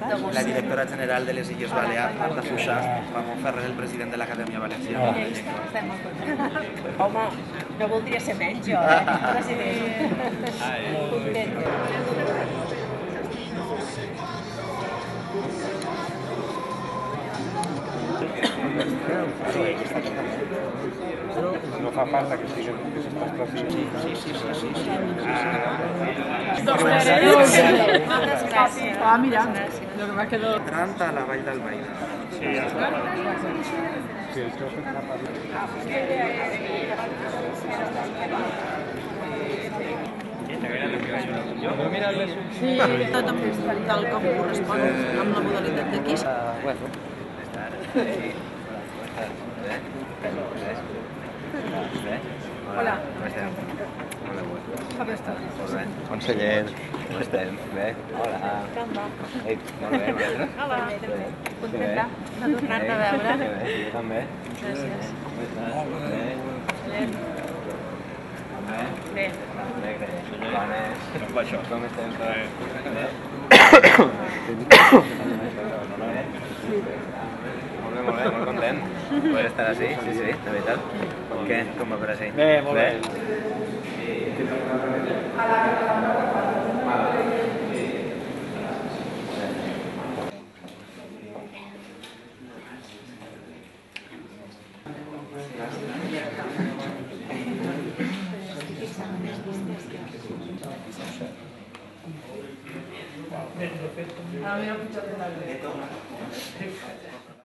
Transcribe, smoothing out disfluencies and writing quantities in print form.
la directora general de les Illes Balears, Marta Fuixà, Ramon Ferrer, el president de l'Acadèmia Valenciana de Llengua. Estem molt contents. Home, no voldria ser menys jo, president. Content. No fa falta que s'estàs presidint. Sí. Moltes gràcies. Ah, mira, lo que me ha quedado... Entrant a la Vall d'Albaida. Sí, això és una part. Sí, tot tal com correspon amb la modalitat d'aquí. Hola. Conseller, com estem? Bé? Hola. Ei, molt bé, vosaltres? Hola. Contenta de tornar-te a veure. Que bé, jo també. Gràcies. Com estàs? Bé? Bé. Bé, gràcies. Bones. Com estem? Bé? Molt bé, molt content. Poder estar així, sí, de veritat. Què? Com va per així? Bé, molt bé. A mí no escucho de la